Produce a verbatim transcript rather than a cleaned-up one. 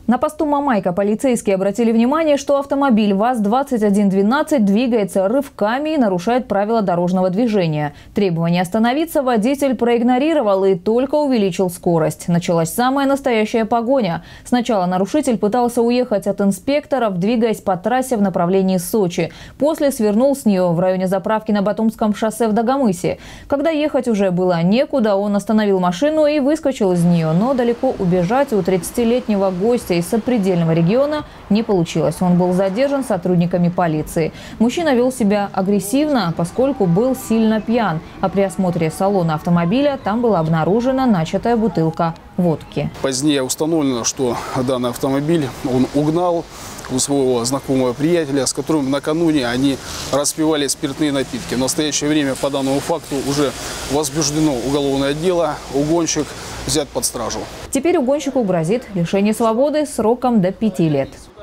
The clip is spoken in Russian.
На посту Мамайка полицейские обратили внимание, что автомобиль ВАЗ двадцать один двенадцать двигается рывками и нарушает правила дорожного движения. Требование остановиться водитель проигнорировал и только увеличил скорость. Началась самая настоящая погоня. Сначала нарушитель пытался уехать от инспекторов, двигаясь по трассе в направлении Сочи. После свернул с нее в районе заправки на Батумском шоссе в Дагомысе. Когда ехать уже было некуда, он остановил машину и выскочил из нее. Но далеко убежать у тридцатилетнего гостя из сопредельного региона не получилось. Он был задержан сотрудниками полиции. Мужчина вел себя агрессивно, поскольку был сильно пьян. А при осмотре салона автомобиля там была обнаружена начатая бутылка водки. Позднее установлено, что данный автомобиль он угнал у своего знакомого приятеля, с которым накануне они распивали спиртные напитки. В настоящее время по данному факту уже возбуждено уголовное дело. Угонщик взят под стражу. Теперь угонщику грозит лишение свободы сроком до пяти лет.